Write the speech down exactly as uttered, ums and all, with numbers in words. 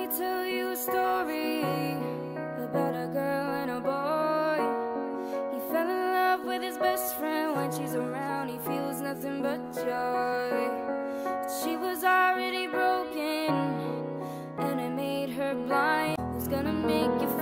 tell you a story about a girl and a boy. He fell in love with his best friend. When she's around, he feels nothing but joy. But she was already broken, and it made her blind. Who's gonna make you